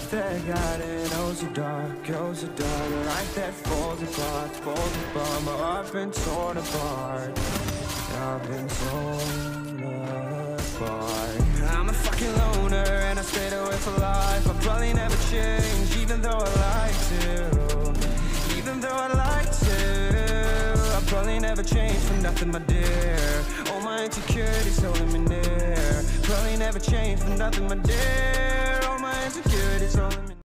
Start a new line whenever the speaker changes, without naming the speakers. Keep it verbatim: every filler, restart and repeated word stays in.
life that got it, oh so dark, oh so dark. A life that falls apart, falls apart. My heart's been torn apart, I've been torn apart. I'm a fucking loner and I stayed away for life. I'll probably never change, even though I like to. Even though I like to, I'll probably never change for nothing, my dear. All my insecurities holding me near. Probably never change for nothing, my dear. All my insecurities holding me near.